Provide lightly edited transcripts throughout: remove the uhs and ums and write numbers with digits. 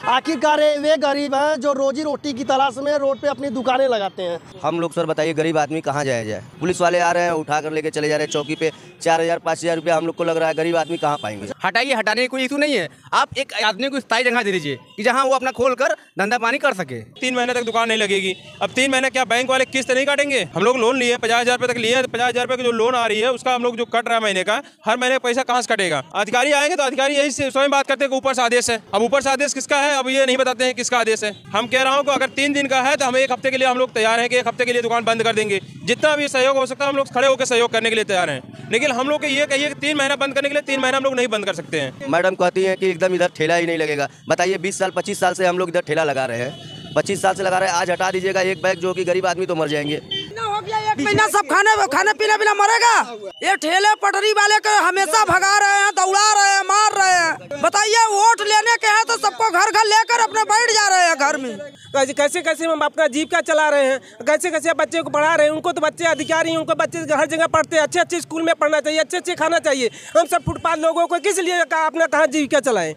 आखिरकार वे गरीब हैं जो रोजी रोटी की तलाश में रोड पे अपनी दुकानें लगाते हैं। हम लोग सर बताइए गरीब आदमी कहाँ जाया जाए? पुलिस वाले आ रहे हैं, उठा कर लेके चले जा रहे हैं चौकी पे। 4,000 5,000 रुपया हम लोग को लग रहा है, गरीब आदमी कहाँ पाएंगे? हटाइए, हटाने की कोई इशू नहीं है। आप एक आदमी को स्थायी जगह दे दीजिए कि जहाँ वो अपना खोल कर धंधा पानी कर सके। 3 महीने तक दुकान नहीं लगेगी। अब 3 महीने क्या बैंक वाले किस्त नहीं काटेंगे? हम लोग लोन लिए 50,000 रुपये तक लिए, 50,000 रुपये की जो लोन आ रही है उसका हम लोग जो कट रहा है महीने का, हर महीने पैसा कहाँ से कटेगा? अधिकारी आएंगे तो अधिकारी यही स्वयं बात करते हैं कि ऊपर से आदेश है। अब ऊपर से आदेश किसका है, अब ये नहीं बताते हैं किसका आदेश है। हम कह रहा हूँ कि अगर 3 दिन का है तो हम 1 हफ्ते के लिए हम लोग तैयार हैं कि 1 हफ्ते के लिए दुकान बंद कर देंगे। जितना भी सहयोग हो सकता है हम लोग खड़े होकर सहयोग करने के लिए तैयार हैं। लेकिन हम लोग ये कहिए कि 3 महीना बंद करने के लिए 3 महीना हम लोग नहीं बंद कर सकते हैं। मैडम कहती है कि एकदम इधर ठेला ही नहीं लगेगा। बताइए 20 साल 25 साल से हम लोग इधर ठेला लगा रहे हैं, 25 साल से लगा रहे हैं। आज हटा दीजिएगा एक बैग, जो कि गरीब आदमी तो मर जाएंगे। हो गया 1 महीना सब खाने पीने बिना मरेगा। ये ठेले पटरी वाले के हमेशा भगा रहे हैं, दौड़ा रहे हैं, मार रहे हैं। बताइए वोट लेने के हैं तो सबको घर घर लेकर अपने बैठ जा रहे हैं घर में। कैसे कैसे हम अपना जीविका चला रहे हैं, कैसे कैसे बच्चे को पढ़ा रहे हैं। उनको तो बच्चे अधिकारी, उनको बच्चे हर जगह पढ़ते हैं। अच्छे अच्छे स्कूल में पढ़ना चाहिए, अच्छे अच्छे खाना चाहिए। हम सब फुटपाथ लोगों को किस लिए अपना कहाँ जीविका चलाएं?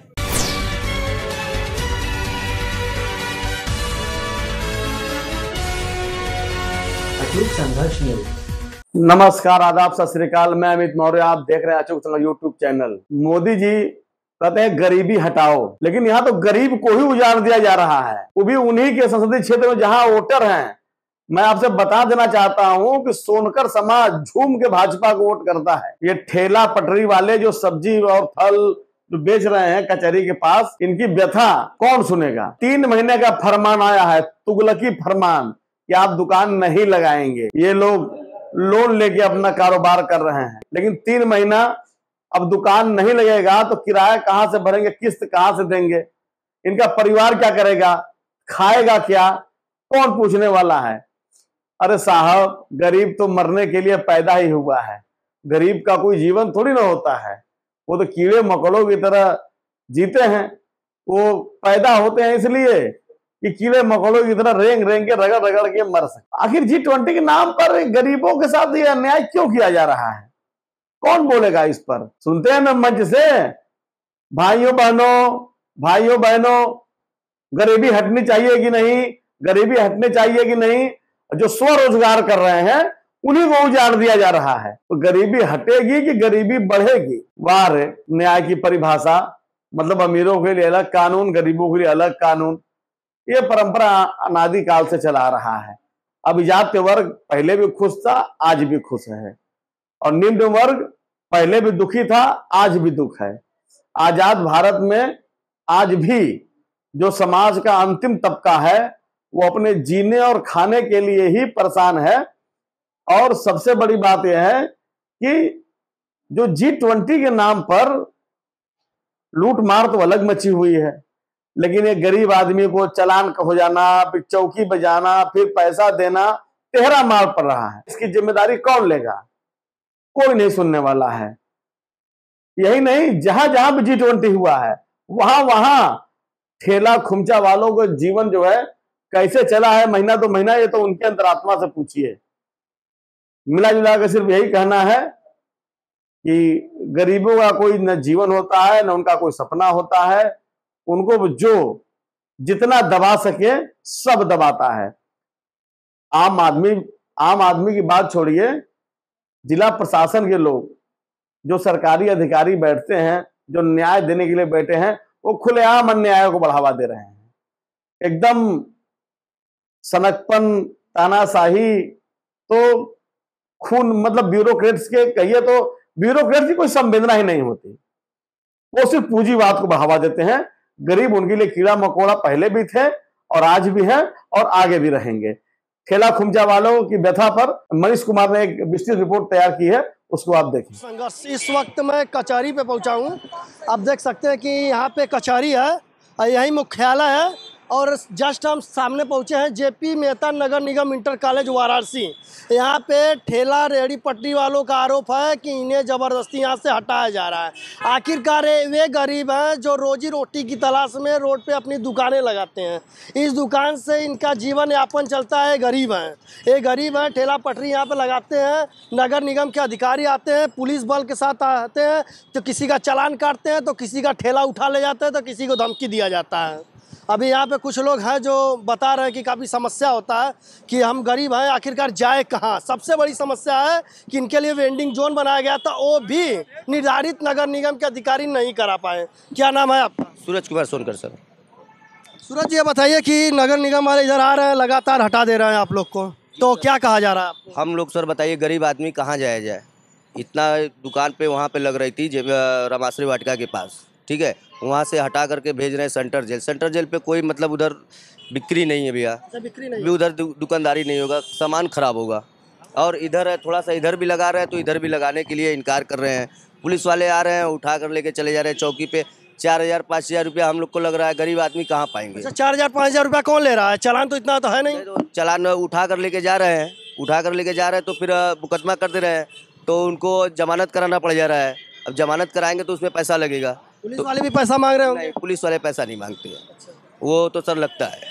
नमस्कार, आदाब, सत श्री अकाल। मैं अमित मौर्य, आप देख रहे हैं अचूक संघर्ष यूट्यूब चैनल। मोदी जी कहते हैं गरीबी हटाओ, लेकिन यहाँ तो गरीब को ही उजाड़ दिया जा रहा है, वो भी उन्हीं के संसदीय क्षेत्र में जहाँ वोटर हैं। मैं आपसे बता देना चाहता हूँ कि सोनकर समाज झूम के भाजपा को वोट करता है। ये ठेला पटरी वाले जो सब्जी और फल जो बेच रहे हैं कचहरी के पास, इनकी व्यथा कौन सुनेगा? 3 महीने का फरमान आया है, तुगलकी फरमान, कि आप दुकान नहीं लगाएंगे। ये लोग लोन लेके अपना कारोबार कर रहे हैं, लेकिन 3 महीना अब दुकान नहीं लगेगा तो किराया कहां से भरेंगे, किस्त कहां से देंगे? इनका परिवार क्या करेगा, खाएगा क्या, कौन पूछने वाला है? अरे साहब, गरीब तो मरने के लिए पैदा ही हुआ है। गरीब का कोई जीवन थोड़ी ना होता है, वो तो कीड़े मकोड़ों की तरह जीते हैं। वो पैदा होते हैं इसलिए कि कीड़े मकोड़ों की तरह रेंग रेंग के रगड़ रगड़ के मर सके। आखिर G20 के नाम पर गरीबों के साथ ये अन्याय क्यों किया जा रहा है? कौन बोलेगा इस पर? सुनते हैं ना मंच से, भाइयों बहनों, गरीबी हटनी चाहिए कि नहीं, गरीबी हटनी चाहिए कि नहीं। जो स्वरोजगार कर रहे हैं उन्हीं को उजाड़ दिया जा रहा है। तो गरीबी हटेगी कि गरीबी बढ़ेगी? वाह रे, न्याय की परिभाषा, मतलब अमीरों के लिए अलग कानून, गरीबों के लिए अलग कानून। ये परंपरा अनादिकाल से चला रहा है। अभिजात वर्ग पहले भी खुश था, आज भी खुश है, और निम्न वर्ग पहले भी दुखी था, आज भी दुख है। आजाद भारत में आज भी जो समाज का अंतिम तबका है वो अपने जीने और खाने के लिए ही परेशान है। और सबसे बड़ी बात यह है कि जो G20 के नाम पर लूट मार तो अलग मची हुई है, लेकिन एक गरीब आदमी को चालान हो जाना, फिर चौकी बजाना, फिर पैसा देना, तेहरा मार पड़ रहा है। इसकी जिम्मेदारी कौन लेगा? कोई नहीं सुनने वाला है। यही नहीं, जहां जहां भी G20 हुआ है वहां वहां ठेला खुमचा वालों को जीवन जो है कैसे चला है महीना तो महीना, ये तो उनके अंतरात्मा से पूछिए। मिला जुला कर सिर्फ यही कहना है कि गरीबों का कोई न जीवन होता है, न उनका कोई सपना होता है। उनको जो जितना दबा सके सब दबाता है। आम आदमी की बात छोड़िए, जिला प्रशासन के लोग, जो सरकारी अधिकारी बैठते हैं, जो न्याय देने के लिए बैठे हैं, वो खुलेआम अन्याय को बढ़ावा दे रहे हैं। एकदम सनकपन, तानाशाही, तो खून, मतलब ब्यूरोक्रेट्स के कहिए तो ब्यूरोक्रेट्स की कोई संवेदना ही नहीं होती। वो सिर्फ पूंजीवाद को बढ़ावा देते हैं। गरीब उनके लिए कीड़ा मकोड़ा पहले भी थे और आज भी हैं और आगे भी रहेंगे। ठेला खुमचा वालों की व्यथा पर मनीष कुमार ने एक विस्तृत रिपोर्ट तैयार की है, उसको आप देखें। संघर्ष इस वक्त मैं कचहरी पे पहुंचा हूं। आप देख सकते हैं कि यहाँ पे कचहरी है और यही मुख्यालय है, और जस्ट हम सामने पहुंचे हैं JP मेहता नगर निगम इंटर कॉलेज वाराणसी। यहाँ पे ठेला रेहड़ी पटरी वालों का आरोप है कि इन्हें ज़बरदस्ती यहाँ से हटाया जा रहा है। आखिरकार वे गरीब हैं जो रोजी रोटी की तलाश में रोड पे अपनी दुकानें लगाते हैं। इस दुकान से इनका जीवन यापन चलता है। गरीब हैं, ये गरीब हैं, ठेला पटरी यहाँ पे लगाते हैं। नगर निगम के अधिकारी आते हैं, पुलिस बल के साथ आते हैं, तो किसी का चालान काटते हैं, तो किसी का ठेला उठा ले जाते हैं, तो किसी को धमकी दिया जाता है। अभी यहाँ पे कुछ लोग हैं जो बता रहे हैं कि काफ़ी समस्या होता है कि हम गरीब हैं, आखिरकार जाए कहाँ। सबसे बड़ी समस्या है कि इनके लिए वेंडिंग जोन बनाया गया था, वो भी निर्धारित नगर निगम के अधिकारी नहीं करा पाए। क्या नाम है आपका? सूरज कुमार सोनकर सर। सूरज, ये बताइए कि नगर निगम वाले इधर आ रहे हैं, लगातार हटा दे रहे हैं आप लोग को, तो क्या कहा जा रहा है आपको? हम लोग सर बताइए गरीब आदमी कहाँ जाया जाए। इतना दुकान पे वहाँ पे लग रही थी रमाश्री वाटिका के पास, ठीक है, वहाँ से हटा करके भेज रहे हैं सेंटर जेल। सेंटर जेल पे कोई मतलब उधर बिक्री नहीं है भैया, बिक्री नहीं भी उधर दुकानदारी नहीं होगा, सामान खराब होगा। और इधर है थोड़ा सा, इधर भी लगा रहे हैं तो इधर भी लगाने के लिए इनकार कर रहे हैं। पुलिस वाले आ रहे हैं, उठा कर लेके चले जा रहे हैं चौकी पे। 4,000-5,000 रुपया हम लोग को लग रहा है, गरीब आदमी कहाँ पाएंगे। 4,000-5,000 रुपया कौन ले रहा है? चालान तो इतना तो है नहीं। तो चालान उठा कर लेके जा रहे हैं, उठा कर लेके जा रहे हैं तो फिर मुकदमा कर दे रहे हैं, तो उनको जमानत कराना पड़ जा रहा है। अब जमानत कराएंगे तो उसमें पैसा लगेगा। पुलिस वाले भी पैसा मांग रहे होंगे? नहीं, पुलिस वाले पैसा नहीं मांगते, वो तो सर लगता है।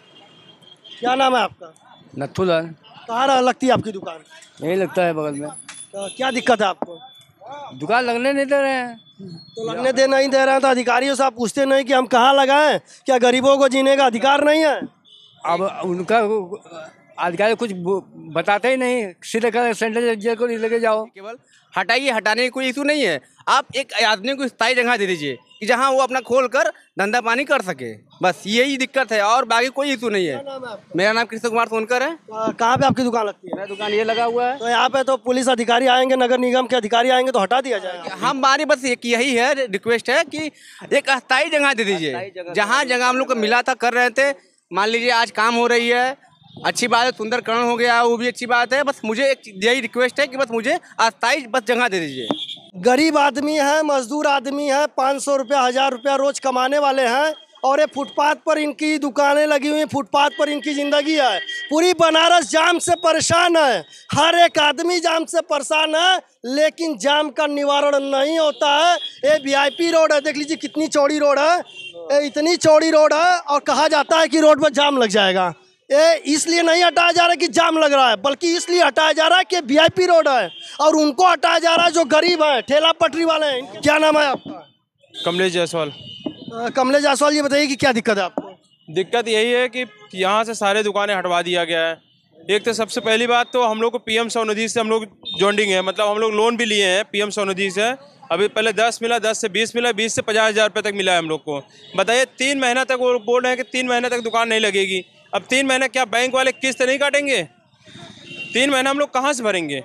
क्या नाम है आपका? नथुलाल। कहाँ लगती है आपकी दुकान? यही लगता है बगल में। तो क्या दिक्कत है आपको? दुकान लगने नहीं दे रहे हैं। तो लगने दे नहीं दे रहे हैं तो अधिकारियों से आप पूछते नहीं कि हम कहाँ लगाएं? क्या गरीबों को जीने का अधिकार नहीं है? अब उनका अधिकारी कुछ बताते ही नहीं, सीधे कर सेंट्रल जेल को लेके जाओ। केवल हटाइए, हटाने की कोई इशू नहीं है। आप एक आदमी को स्थायी जगह दे दीजिए कि जहां वो अपना खोल कर धंधा पानी कर सके, बस यही दिक्कत है और बाकी कोई इशू नहीं है। मेरा नाम कृष्ण कुमार सोनकर है। कहाँ पे आपकी दुकान लगती है? मेरा दुकान ये लगा हुआ है। तो यहाँ पे तो पुलिस अधिकारी आएंगे, नगर निगम के अधिकारी आएंगे तो हटा दिया जाएगा। हमारी बस एक यही है रिक्वेस्ट है कि एक अस्थायी जगह दे दीजिए। जहाँ जगह हम लोग को मिला था कर रहे थे, मान लीजिए आज काम हो रही है, अच्छी बात है, सुंदरकरण हो गया, वो भी अच्छी बात है। बस मुझे एक यही रिक्वेस्ट है कि बस मुझे अस्थायी बस जगह दे दीजिए। गरीब आदमी है, मजदूर आदमी है, 500 रुपया 1,000 रुपया रोज कमाने वाले हैं और ये फुटपाथ पर इनकी दुकानें लगी हुई हैं, फुटपाथ पर इनकी ज़िंदगी है। पूरी बनारस जाम से परेशान है, हर एक आदमी जाम से परेशान है, लेकिन जाम का निवारण नहीं होता है। ये VIP रोड है, देख लीजिए कितनी चौड़ी रोड है, ये इतनी चौड़ी रोड है और कहा जाता है कि रोड पर जाम लग जाएगा। ये इसलिए नहीं हटाया जा रहा है कि जाम लग रहा है, बल्कि इसलिए हटाया जा रहा है कि VIP रोड है और उनको हटाया जा रहा है जो गरीब है, ठेला पटरी वाले हैं। क्या नाम है आपका? कमलेश जायसवाल। कमलेश जायसवाल, ये बताइए कि क्या दिक्कत है आपको? दिक्कत यही है कि यहाँ से सारे दुकानें हटवा दिया गया है। एक तो सबसे पहली बात तो हम लोग को PM स्वनिधि से हम लोग जॉइंडिंग है, मतलब हम लोग लोन भी लिए हैं PM स्वनिधि से। अभी पहले 10 मिला, 10 से 20 मिला, 20 से 50,000 रुपये तक मिला है हम लोग को। बताइए 3 महीना तक वो बोल रहे हैं कि 3 महीने तक दुकान नहीं लगेगी। अब 3 महीने क्या बैंक वाले किस्त नहीं काटेंगे? 3 महीना हम लोग कहाँ से भरेंगे?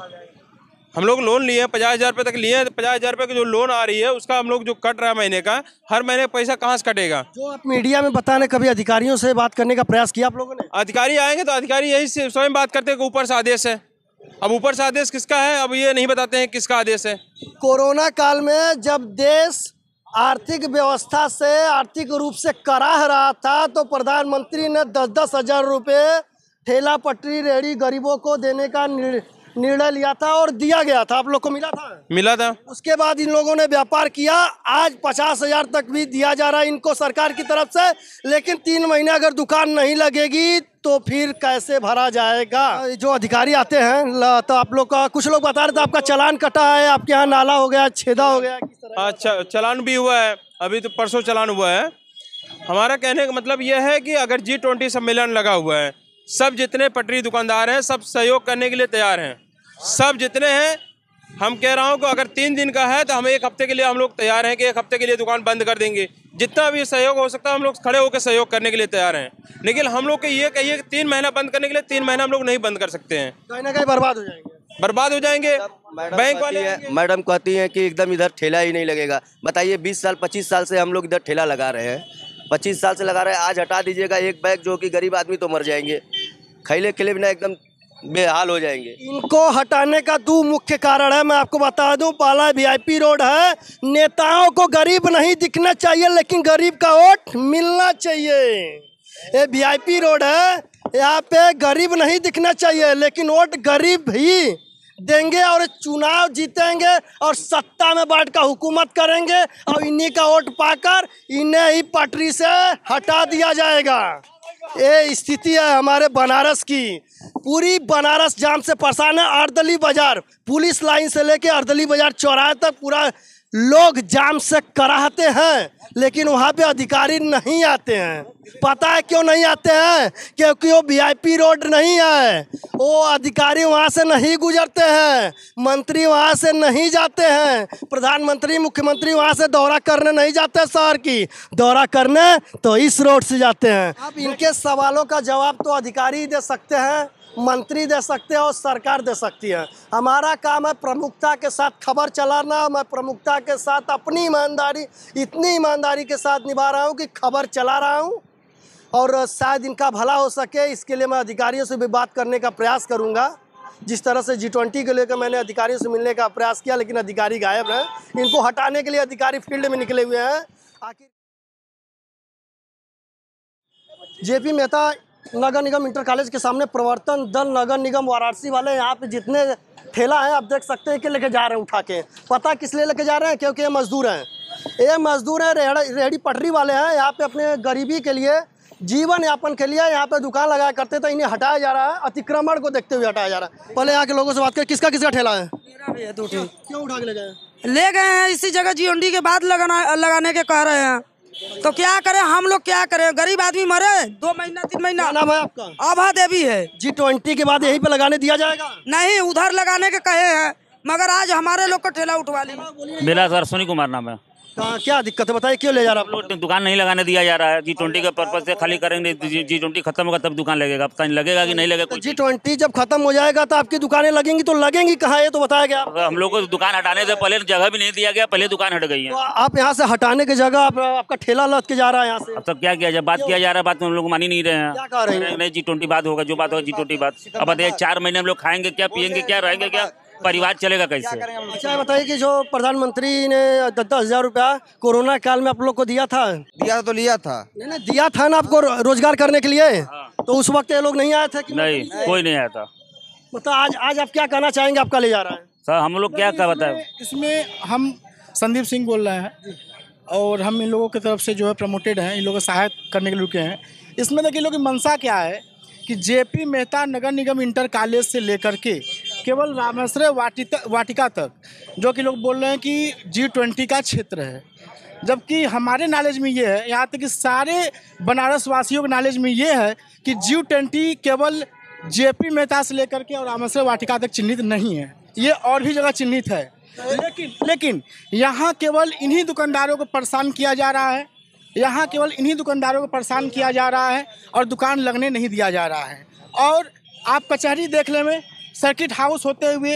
हम लोग लोन लिए 50,000 रुपये तक लिए, 50,000 रुपये की जो लोन आ रही है उसका हम लोग जो कट रहा है महीने का, हर महीने पैसा कहाँ से कटेगा? जो आप मीडिया में बताने, कभी अधिकारियों से बात करने का प्रयास किया आप लोगों ने? अधिकारी आएंगे तो अधिकारी यही से स्वयं बात करते हैं कि ऊपर से आदेश है। अब ऊपर से आदेश किसका है, अब ये नहीं बताते हैं किसका आदेश है। कोरोना काल में जब देश आर्थिक व्यवस्था से आर्थिक रूप से कराह रहा था तो प्रधानमंत्री ने 10-10 हज़ार रुपये ठेला पटरी रेहड़ी गरीबों को देने का निर्णय लिया था और दिया गया था। आप लोग को मिला था? उसके बाद इन लोगों ने व्यापार किया, आज 50,000 तक भी दिया जा रहा है इनको सरकार की तरफ से। लेकिन 3 महीने अगर दुकान नहीं लगेगी तो फिर कैसे भरा जाएगा? जो अधिकारी आते हैं तो आप लोग का, कुछ लोग बता रहे थे आपका चालान कटा है, आपके यहाँ नाला हो गया, छेदा हो गया, किस तरह? अच्छा, चालान भी हुआ है, अभी तो परसों चालान हुआ है। हमारा कहने का मतलब यह है कि अगर G20 सम्मेलन लगा हुआ है, सब जितने पटरी दुकानदार हैं सब सहयोग करने के लिए तैयार हैं, सब जितने हैं। हम कह रहा हूँ कि अगर 3 दिन का है तो हम 1 हफ्ते के लिए हम लोग तैयार हैं कि 1 हफ्ते के लिए दुकान बंद कर देंगे। जितना भी सहयोग हो सकता है हम लोग खड़े होकर सहयोग करने के लिए तैयार हैं। लेकिन हम लोग के ये कहिए कि 3 महीना बंद करने के लिए 3 महीना हम लोग नहीं बंद कर सकते हैं, कहीं ना कहीं बर्बाद हो जाएंगे। बर्बाद हो जाएंगे। बैंक वाले मैडम कहती हैं कि एकदम इधर ठेला ही नहीं लगेगा। बताइए 20 साल 25 साल से हम लोग इधर ठेला लगा रहे हैं, 25 साल से लगा रहे हैं। आज हटा दीजिएगा एक बैग, जो कि गरीब आदमी तो मर जाएंगे, खैले खिले बिना एकदम बेहाल हो जाएंगे। इनको हटाने का 2 मुख्य कारण है, मैं आपको बता दूं। पहला VIP रोड है, नेताओं को गरीब नहीं दिखना चाहिए लेकिन गरीब का वोट मिलना चाहिए। ये VIP रोड है, यहाँ पे गरीब नहीं दिखना चाहिए लेकिन वोट गरीब ही देंगे और चुनाव जीतेंगे और सत्ता में बैठ कर हुकूमत करेंगे और इन्हीं का वोट पाकर इन्हें ही पटरी से हटा दिया जाएगा। ये स्थिति है हमारे बनारस की। पूरी बनारस जाम से परेशान है। अर्दली बाजार, पुलिस लाइन से लेके अर्दली बाजार चौराहे तक पूरा लोग जाम से कराहते हैं, लेकिन वहाँ पे अधिकारी नहीं आते हैं। पता है क्यों नहीं आते हैं? क्योंकि वो वीआईपी रोड नहीं है, वो अधिकारी वहाँ से नहीं गुजरते हैं, मंत्री वहाँ से नहीं जाते हैं, प्रधानमंत्री मुख्यमंत्री वहाँ से दौरा करने नहीं जाते, शहर की दौरा करने तो इस रोड से जाते हैं। अब इनके सवालों का जवाब तो अधिकारी दे सकते हैं, मंत्री दे सकते हैं और सरकार दे सकती है। हमारा काम है प्रमुखता के साथ खबर चलाना। मैं प्रमुखता के साथ अपनी ईमानदारी, इतनी ईमानदारी के साथ निभा रहा हूँ कि खबर चला रहा हूँ, और शायद इनका भला हो सके इसके लिए मैं अधिकारियों से भी बात करने का प्रयास करूँगा। जिस तरह से G20 को लेकर मैंने अधिकारियों से मिलने का प्रयास किया, लेकिन अधिकारी गायब हैं। इनको हटाने के लिए अधिकारी फील्ड में निकले हुए हैं। आखिर JP मेहता नगर निगम इंटर कॉलेज के सामने प्रवर्तन दल नगर निगम वाराणसी वाले यहाँ पे जितने ठेला हैं आप देख सकते हैं कि लेके जा रहे हैं उठा के। पता किस लिए लेके जा रहे हैं? क्योंकि ये मजदूर हैं, रेहड़ी पटरी वाले हैं। यहाँ पे अपने गरीबी के लिए, जीवन यापन के लिए यहाँ पे दुकान लगाया करते थे, इन्हें हटाया जा रहा है। अतिक्रमण को देखते हुए हटाया जा रहा है। पहले यहाँ के लोगों से बात करें, किसका किसका ठेला है? मेरा भी है 2 ठेला। क्यों उठा के ले गए? ले गए हैं इसी जगह G20 के बाद लगाने के कह रहे हैं, तो क्या करें हम लोग, क्या करें? गरीब आदमी मरे 2 महीना 3 महीना। क्या नाम है आपका? आभा देवी है। G20 के बाद यहीं पे लगाने दिया जाएगा? नहीं, उधर लगाने के कहे हैं, मगर आज हमारे लोग को ठेला उठवा ली। मेरा सर सोनी कुमार नाम है। क्या दिक्कत है बताइए, क्यों ले जा रहा है? आप लोग दुकान नहीं लगाने दिया जा रहा है। G20 के पर्पज से खाली करेंगे, G20 खत्म होगा तब दुकान लगेगा। पता नहीं लगेगा कि नहीं लगेगा। G20 जब खत्म हो जाएगा तो आपकी दुकानें लगेंगी, तो लगेंगी कहाँ ये तो बताया गया? हम लोग को दुकान हटाने से पहले जगह भी नहीं दिया गया, पहले दुकान हट गई है। तो आप यहाँ से हटाने की जगह आपका ठेला लद के जा रहा है यहाँ से। अब तब क्या किया जाए? बात किया जा रहा है, बात हम लोग मान ही नहीं रहे हैं। क्या कह रहे हैं? नहीं, G20 बात होगा, जो बात होगा G20 बात। अब बताइए 4 महीने हम लोग खाएंगे क्या, पियेंगे क्या, रहेंगे क्या, परिवार चलेगा कैसे? अच्छा बताइए कि जो प्रधानमंत्री ने 10,000 रुपया कोरोना काल में आप लोग को दिया था? दिया तो लिया था। नहीं दिया था ना आपको रोजगार करने के लिए। तो उस वक्त ये लोग नहीं आए थे कि? नहीं, कोई नहीं आया था। मतलब आज आप क्या कहना चाहेंगे? आपका ले जा रहा है सर, हम लोग क्या बताए? इसमें हम संदीप सिंह बोल रहे हैं, और हम इन लोगों की तरफ से जो है प्रमोटेड हैं, इन लोगों को सहायता करने के लिए रुके हैं। इसमें देखिए लोगों की मंशा क्या है कि JP मेहता नगर निगम इंटर कॉलेज से लेकर के केवल रामेश्वर वाटिका तक, जो कि लोग बोल रहे हैं कि G20 का क्षेत्र है, जबकि हमारे नॉलेज में ये है, यहाँ तक कि सारे बनारस वासियों के नॉलेज में ये है कि G20 केवल JP मेहता से लेकर के और रामेश्वर वाटिका तक चिन्हित नहीं है, ये और भी जगह चिन्हित है। लेकिन यहाँ केवल इन्हीं दुकानदारों को परेशान किया जा रहा है, यहाँ केवल इन्हीं दुकानदारों को परेशान किया जा रहा है और दुकान लगने नहीं दिया जा रहा है। और आप कचहरी देख ले में, सर्किट हाउस होते हुए,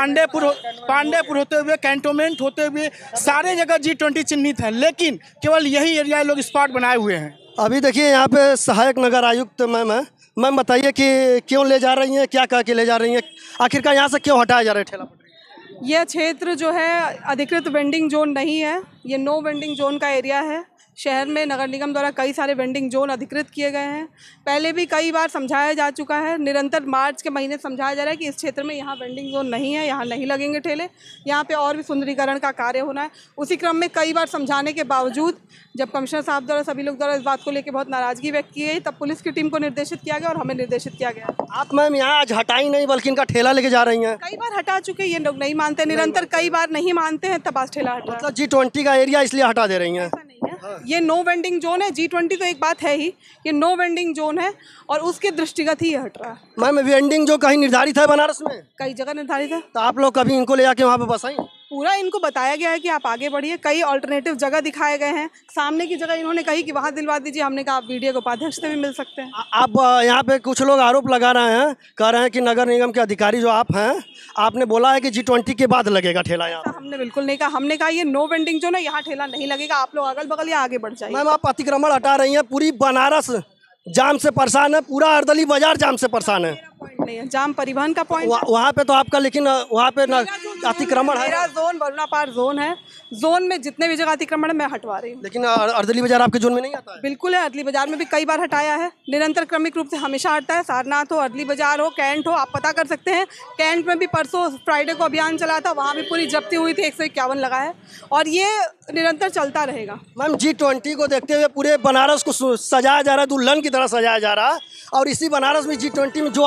पांडेपुर होते हुए, कैंटोनमेंट होते हुए, सारे जगह G20 चिन्हित है, लेकिन केवल यही एरिया लोग स्पॉट बनाए हुए हैं। अभी देखिए यहाँ पे सहायक नगर आयुक्त मैम है। मैम बताइए कि क्यों ले जा रही हैं, क्या कह के ले जा रही हैं, आखिरकार यहाँ से क्यों हटाया जा रहा है ठेला? यह क्षेत्र जो है अधिकृत वेंडिंग जोन नहीं है, ये नो वेंडिंग जोन का एरिया है। शहर में नगर निगम द्वारा कई सारे वेंडिंग जोन अधिकृत किए गए हैं। पहले भी कई बार समझाया जा चुका है, निरंतर मार्च के महीने समझाया जा रहा है कि इस क्षेत्र में यहाँ वेंडिंग जोन नहीं है, यहाँ नहीं लगेंगे ठेले, यहाँ पे और भी सुंदरीकरण का कार्य होना है। उसी क्रम में कई बार समझाने के बावजूद जब कमिश्नर साहब द्वारा, सभी लोग द्वारा इस बात को लेकर बहुत नाराजगी व्यक्त की गई, तब पुलिस की टीम को निर्देशित किया गया और हमें निर्देशित किया गया। आप मैम यहाँ आज हटाई नहीं बल्कि इनका ठेला लेके जा रही हैं? कई बार हटा चुके, ये लोग नहीं मानते, निरंतर कई बार नहीं मानते हैं, तब आज ठेला हटा। मतलब G20 का एरिया इसलिए हटा दे रही हैं? ये नो वेंडिंग जोन है। G20 तो एक बात है ही, ये नो वेंडिंग जोन है और उसके दृष्टिगत ही ये हट रहा है। मैम वेंडिंग जो कहीं निर्धारित है बनारस में? कई जगह निर्धारित है। तो आप लोग कभी इनको ले जाके वहाँ पे बसाई? पूरा इनको बताया गया है कि आप आगे बढ़िए, कई ऑल्टरनेटिव जगह दिखाए गए हैं। सामने की जगह इन्होंने कही कि वहाँ दिलवा दीजिए, हमने कहा आप वीडियो के उपाध्यक्ष से भी मिल सकते हैं। आप यहाँ पे कुछ लोग आरोप लगा रहे हैं, कह रहे हैं कि नगर निगम के अधिकारी जो आप हैं, आपने बोला है कि G20 के बाद लगेगा ठेला यहाँ। हमने बिल्कुल नहीं कहा, हमने कहा ये नो वेंडिंग जो ना, यहाँ ठेला नहीं लगेगा, आप लोग अगल बगल या आगे बढ़ जाइए। मैम आप अतिक्रमण हटा रही हैं, पूरी बनारस जाम से परेशान है, पूरा अर्दली बाजार जाम से परेशान है। नहीं है, जाम परिवहन का पॉइंट वहाँ पे तो आपका, लेकिन वहाँ पे ना अतिक्रमण है। मेरा जोन वरुणा पार जोन है, जोन में जितने भी जगह अतिक्रमण है मैं हटवा रही हूँ। लेकिन अर्दली बाजार आपके जोन में नहीं आता है? बिल्कुल है, अर्दली बाजार में भी कई बार हटाया है, निरंतर क्रमिक रूप से हमेशा हटता है। सारनाथ हो, अर्दली बाजार हो, कैंट हो, आप पता कर सकते हैं। कैंट में भी परसों फ्राइडे को अभियान चला था, वहाँ भी पूरी जब्ती हुई थी, 151 लगा है और ये निरंतर चलता रहेगा। मैम G20 को देखते हुए पूरे बनारस को सजाया जा रहा है, दुल्हन की तरह सजाया जा रहा है, और इसी बनारस में G20 में जो आकृतियाँ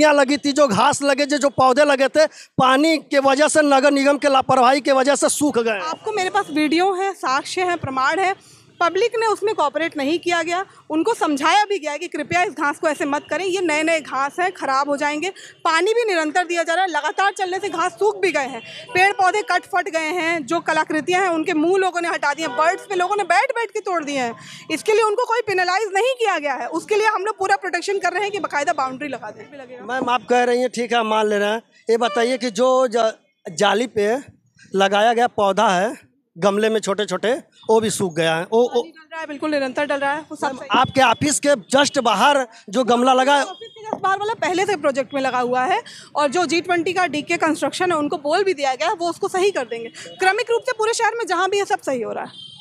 लकड़ियाँ लगी थी, जो घास लगे, जो पौधे लगे थे, पानी के वजह से, नगर निगम के लापरवाही के वजह से सूख गए। आपको मेरे पास वीडियो है, साक्ष्य है, प्रमाण है। पब्लिक ने उसमें कोऑपरेट नहीं किया गया, उनको समझाया भी गया कि कृपया इस घास को ऐसे मत करें, ये नए नए घास हैं, खराब हो जाएंगे। पानी भी निरंतर दिया जा रहा है, लगातार चलने से घास सूख भी गए हैं, पेड़ पौधे कट फट गए हैं, जो कलाकृतियां हैं उनके मुंह लोगों ने हटा दिए, बर्ड्स पे लोगों ने बैठ बैठ के तोड़ दिए हैं। इसके लिए उनको कोई पेनलाइज नहीं किया गया है, उसके लिए हम लोग पूरा प्रोटेक्शन कर रहे हैं कि बाकायदा बाउंड्री लगा दें। मैम आप कह रही हैं, ठीक है हम मान ले रहे हैं, ये बताइए कि जो जाली पे लगाया गया पौधा है गमले में छोटे छोटे, वो भी सूख गया है, वो डल रहा है, बिल्कुल निरंतर डल रहा है। वो सब आपके ऑफिस के जस्ट बाहर जो गमला लगा है, ऑफिस के जस्ट बाहर वाला पहले से प्रोजेक्ट में लगा हुआ है, और जो G20 का डीके कंस्ट्रक्शन है उनको बोल भी दिया गया है, वो उसको सही कर देंगे। क्रमिक रूप से पूरे शहर में जहाँ भी है सब सही हो रहा है।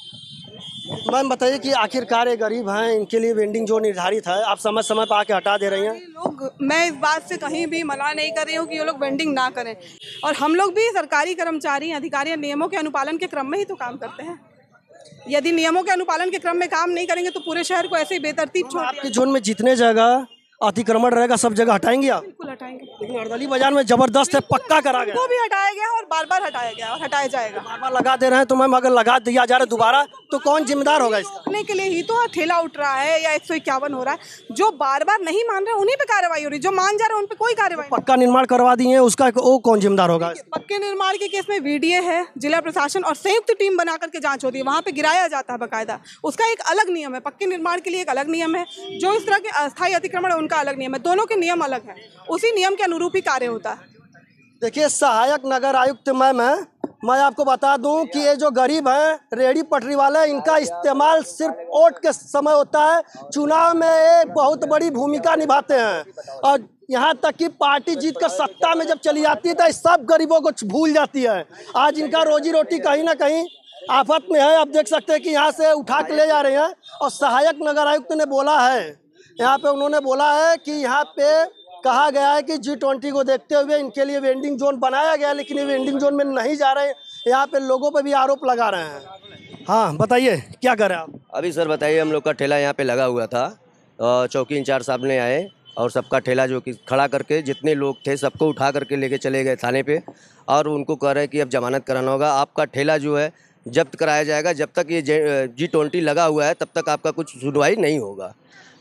मैम बताइए कि आखिरकार ये गरीब हैं, इनके लिए वेंडिंग जो निर्धारित है आप समय समय पर आके हटा दे रही हैं। लोग, मैं इस बात से कहीं भी मना नहीं कर रही हूँ कि ये लोग वेंडिंग ना करें, और हम लोग भी सरकारी कर्मचारी, अधिकारी, नियमों के अनुपालन के क्रम में ही तो काम करते हैं। यदि नियमों के अनुपालन के क्रम में काम नहीं करेंगे तो पूरे शहर को ऐसे ही बेतरतीब छोड़ आपके जोन में जितने जगह अतिक्रमण रहेगा सब जगह हटाएंगे आप? बिल्कुल हटाएंगे। लेकिन अर्दली बाजार में जबरदस्त है, पक्का करा गया, वो भी हटाया गया और बार बार हटाया गया और हटाया जाएगा। बार बार लगा दे रहे हैं, तो मैम अगर लगा दिया जा रहा है दोबारा तो कौन जिम्मेदार होगा इसका? रोकने के लिए ही तो ठेला उठ रहा है या 151 हो रहा है। जो बार बार नहीं मान रहे उन्हीं पे कार्रवाई हो रही, जो मान जा रहे हैं उन पे कोई कार्रवाई। पक्का निर्माण करवा दिए, उसका वो कौन जिम्मेदार होगा? पक्के निर्माण के केस में VDA है, जिला प्रशासन और संयुक्त टीम बना करके जांच होती है, वहाँ पे गिराया जाता है बाकायदा, उसका एक अलग नियम है। पक्के निर्माण के लिए एक अलग नियम है, जो इस तरह के अस्थायी अतिक्रमण है उनका अलग नियम है, दोनों के नियम अलग है, उसी नियम के अनुरूप ही कार्य होता है। देखिए सहायक नगर आयुक्त मैम है, मैं आपको बता दूं कि ये जो गरीब हैं, रेहड़ी पटरी वाले, इनका इस्तेमाल सिर्फ वोट के समय होता है, चुनाव में एक बहुत बड़ी भूमिका निभाते हैं, और यहाँ तक कि पार्टी जीत कर सत्ता में जब चली जाती है तो सब गरीबों को भूल जाती है। आज इनका रोजी रोटी कहीं ना कहीं आफत में है। आप देख सकते हैं कि यहाँ से उठा के ले जा रहे हैं, और सहायक नगर आयुक्त ने बोला है, यहाँ पे उन्होंने बोला है कि यहाँ पे कहा गया है कि G20 को देखते हुए इनके लिए वेंडिंग जोन बनाया गया, लेकिन ये वेंडिंग जोन में नहीं जा रहे हैं, यहाँ पे लोगों पे भी आरोप लगा रहे हैं। हाँ बताइए क्या करें आप? अभी सर बताइए, हम लोग का ठेला यहाँ पे लगा हुआ था, चौकी इंचार्ज साहब ने आए और सबका ठेला जो कि खड़ा करके, जितने लोग थे सबको उठा करके लेके चले गए थाने पे, और उनको कह रहे हैं कि अब जमानत कराना होगा, आपका ठेला जो है जब्त कराया जाएगा, जब तक ये G20 लगा हुआ है तब तक आपका कुछ सुनवाई नहीं होगा।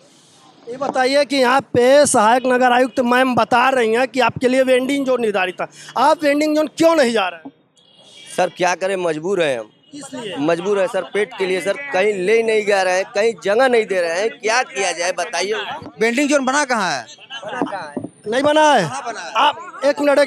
ये बताइए कि यहाँ पे सहायक नगर आयुक्त मैम बता रही हैं कि आपके लिए वेंडिंग जोन निर्धारित था, आप वेंडिंग जोन क्यों नहीं जा रहे हैं? सर क्या करें, मजबूर हैं हम, इसलिए मजबूर है सर, पेट के लिए सर, कहीं ले नहीं जा रहे हैं, कहीं जगह नहीं दे रहे हैं, क्या किया जाए बताइए। वेंडिंग जोन बना कहाँ है? नहीं बना है। आप एक मिनट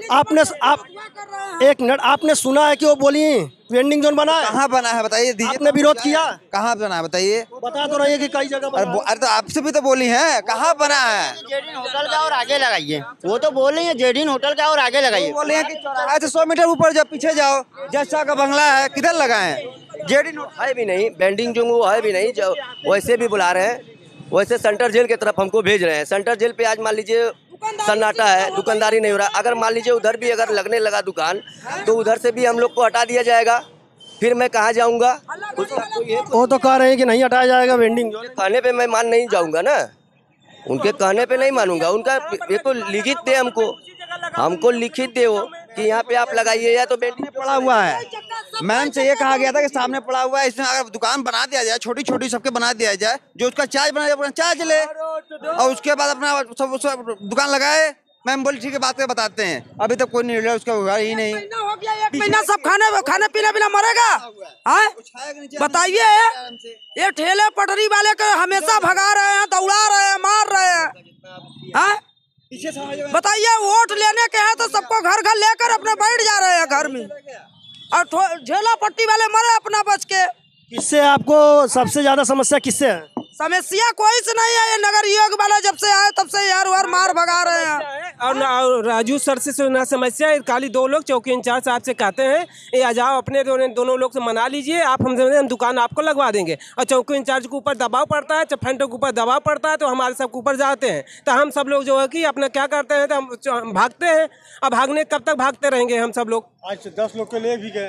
आपने सुना है कि वो बोली वेंडिंग जोन बना है? कहाँ बना है बताइए, आपने विरोध किया? कहाँ बना है बताइए? बता तो रही है कि कई जगह बना है। अरे तो आपसे भी तो बोली है, कहाँ बना है? जेडिन होटल का और आगे लगाइए, वो तो बोल रही है जेडिन होटल का और आगे लगाइए। बोल रहे हैं कि चौराहे से 100 मीटर ऊपर जब पीछे जाओ, जैसा का बंगला है, किधर लगाए? जेडिन है भी नहीं, वेंडिंग जोन वो है भी नहीं, जो वैसे भी बुला रहे हैं, वैसे सेंट्रल जेल की तरफ हमको भेज रहे हैं। सेंट्रल जेल पे आज मान लीजिए सन्नाटा है, दुकानदारी नहीं हो रहा, अगर मान लीजिए उधर भी अगर लगने लगा दुकान तो उधर से भी हम लोग को हटा दिया जाएगा, फिर मैं कहाँ जाऊँगा? वो तो कह रहे हैं कि नहीं हटाया जाएगा वेंडिंग जोन। कहने पे मैं मान नहीं जाऊँगा ना, उनके कहने पे नहीं मानूंगा, उनका ये तो लिखित दे हमको लिखित दे वो कि यहाँ पे आप लगाइए, या तो वेंडिंग पड़ा हुआ है। मैम से ये कहा गया था कि सामने पड़ा हुआ है, इसमें अगर दुकान बना दिया जाए, छोटी छोटी सबके बना दिया जाए, जो उसका चार्ज बना अपना चार्ज ले, और उसके बाद अपना सब दुकान लगाए। मैम बोली ठीक है, बात बताते हैं, अभी तक कोई निर्णय उसका हुआ ही नहीं। एक महीना सब खाने पीना बिना मरेगा। बताइए, ये ठेले पटरी वाले को हमेशा भगा रहे हैं, दौड़ा रहे हैं, मार रहे हैं। बताइए, वोट लेने के हैं तो सबको घर घर लेकर अपने बैठ जा रहे हैं घर में, और झेला पट्टी वाले मरे अपना बच के। किससे आपको सबसे ज्यादा समस्या किससे है? समस्या कोई से नहीं है, ये नगर योग वाला जब से आए तब से यार वार मार भगा रहे हैं। और राजू सर से ना समस्या है, खाली 2 लोग चौकी इंचार्ज साहब से कहते हैं ये आ जाओ, अपने दोनों लोग से मना लीजिए, आप हम दुकान आपको लगवा देंगे। और चौकी इंचार्ज के ऊपर दबाव पड़ता है, चफेंटों के ऊपर दबाव पड़ता है, तो हमारे सबके ऊपर जाते हैं, तो हम सब लोग जो है कि अपना क्या करते हैं, तो हम भागते हैं। अब भागने कब तक भागते रहेंगे हम सब लोग? आज 10 लोग के ले भी गए।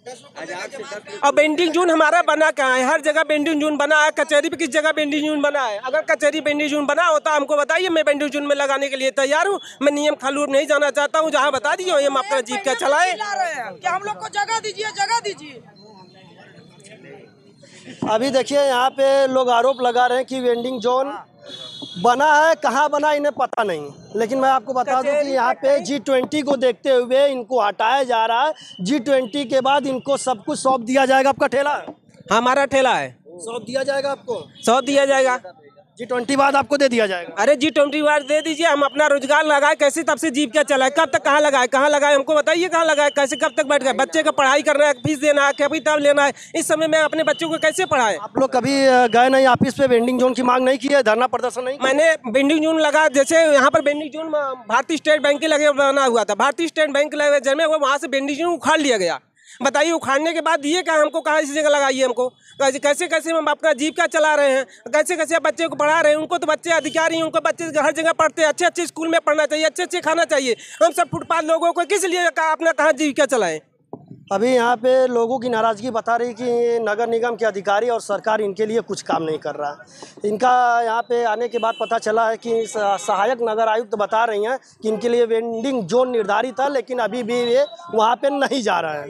अब वेंडिंग जोन हमारा बना कहाँ है? हर जगह वेंडिंग जोन बना है, कचहरी पे किस जगह वेंडिंग जोन बना है? अगर कचहरी वेंडिंग जोन बना होता हमको बताइए, मैं वेंडिंग जोन में लगाने के लिए तैयार हूँ। मैं नियम खालूर नहीं जाना चाहता हूँ, जहाँ बता दीजिए हम अपना जीविका चलाए। क्या हम लोग को जगह दीजिए, जगह दीजिए। अभी देखिए यहाँ पे लोग आरोप लगा रहे हैं कि वेंडिंग जोन बना है, कहाँ बना इन्हें पता नहीं, लेकिन मैं आपको बता दूं कि यहाँ पे G20 को देखते हुए इनको हटाया जा रहा है। G20 के बाद इनको सब कुछ सौंप दिया जाएगा। आपका ठेला है? हमारा ठेला है। सौंप दिया जाएगा आपको? सौंप दिया जाएगा। G20 बाद आपको दे दिया जाएगा? अरे G20 बाद दे दीजिए, हम अपना रोजगार लगाए, कैसे तब से जीविका चलाए। कब तक कहाँ लगाए हमको बताइए, कहाँ लगाए, कैसे कब तक बैठ गए? बच्चे का पढ़ाई करना है, फीस देना है, कभी तब लेना है। इस समय में अपने बच्चों को कैसे पढ़ाए? आप लोग कभी गए नहीं ऑफिस पे, वेंडिंग जोन की मांग नहीं की है, धरना प्रदर्शन नहीं? मैंने वेंडिंग जोन लगा, जैसे यहाँ पर vending zone Bharatiya State Bank के लगे बना हुआ था, भारतीय स्टेट बैंक लगे जमे हुए, वहाँ से वेंडिंग जोन उखाड़ लिया गया। बताइए उखाड़ने के बाद ये कहा हमको, कहाँ इसी जगह लगाइए हमको? कैसे कैसे हम अपना जीविका चला रहे हैं, कैसे कैसे बच्चे को पढ़ा रहे हैं। उनको तो बच्चे अधिकारी हैं, उनको बच्चे हर जगह पढ़ते हैं, अच्छे अच्छे स्कूल में पढ़ना चाहिए, अच्छे अच्छे खाना चाहिए। हम सब फुटपाथ लोगों को किस लिए अपना कहाँ जीविका चलाएं? अभी यहाँ पे लोगों की नाराज़गी बता रही कि नगर निगम के अधिकारी और सरकार इनके लिए कुछ काम नहीं कर रहा है। इनका यहाँ पे आने के बाद पता चला है कि सहायक नगर आयुक्त बता रही हैं कि इनके लिए वेंडिंग जोन निर्धारित है, लेकिन अभी भी ये वहाँ पे नहीं जा रहे हैं।